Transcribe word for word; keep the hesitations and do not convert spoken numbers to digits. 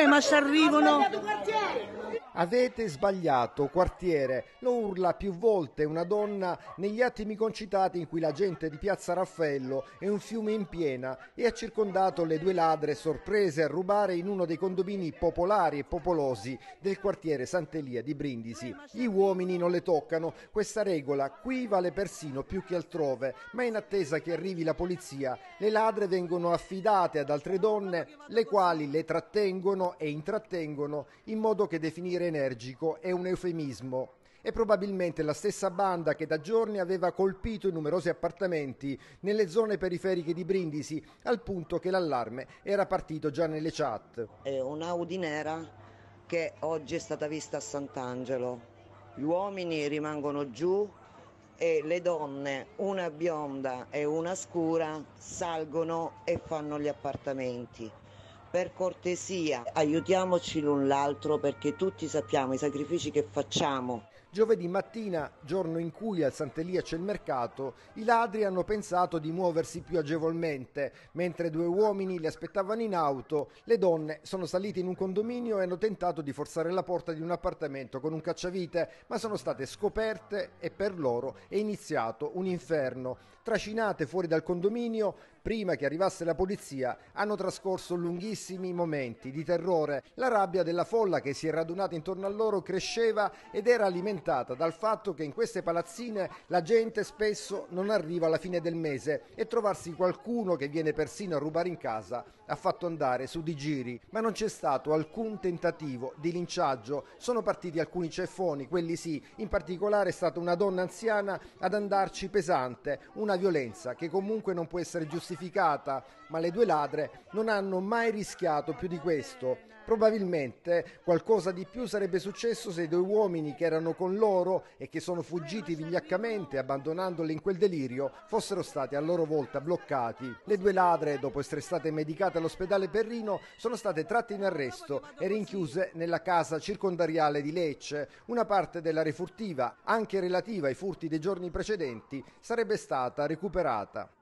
ma ci arrivano. Avete sbagliato quartiere, lo urla più volte una donna negli attimi concitati in cui la gente di Piazza Raffaello è un fiume in piena e ha circondato le due ladre sorprese a rubare in uno dei condomini popolari e popolosi del quartiere Sant'Elia di Brindisi. Gli uomini non le toccano, questa regola qui vale persino più che altrove, ma in attesa che arrivi la polizia, le ladre vengono affidate ad altre donne, le quali le trattengono e intrattengono in modo che definire energico è un eufemismo. È probabilmente la stessa banda che da giorni aveva colpito i numerosi appartamenti nelle zone periferiche di Brindisi, al punto che l'allarme era partito già nelle chat. È un'Audi nera che oggi è stata vista a Sant'Angelo. Gli uomini rimangono giù e le donne, una bionda e una scura, salgono e fanno gli appartamenti. Per cortesia, aiutiamoci l'un l'altro perché tutti sappiamo i sacrifici che facciamo. Giovedì mattina, giorno in cui al Sant'Elia c'è il mercato, i ladri hanno pensato di muoversi più agevolmente. Mentre due uomini li aspettavano in auto, le donne sono salite in un condominio e hanno tentato di forzare la porta di un appartamento con un cacciavite, ma sono state scoperte e per loro è iniziato un inferno. Trascinate fuori dal condominio, prima che arrivasse la polizia, hanno trascorso lunghissimi momenti di terrore. La rabbia della folla che si è radunata intorno a loro cresceva ed era alimentata dal fatto che in queste palazzine la gente spesso non arriva alla fine del mese e trovarsi qualcuno che viene persino a rubare in casa ha fatto andare su di giri. Ma non c'è stato alcun tentativo di linciaggio, sono partiti alcuni ceffoni, quelli sì, in particolare è stata una donna anziana ad andarci pesante, una violenza che comunque non può essere giustificata, ma le due ladre non hanno mai rischiato più di questo. Probabilmente qualcosa di più sarebbe successo se i due uomini che erano con loro e che sono fuggiti vigliaccamente abbandonandole in quel delirio fossero stati a loro volta bloccati. Le due ladre, dopo essere state medicate all'ospedale Perrino, sono state tratte in arresto e rinchiuse nella casa circondariale di Lecce. Una parte della refurtiva, anche relativa ai furti dei giorni precedenti, sarebbe stata recuperata.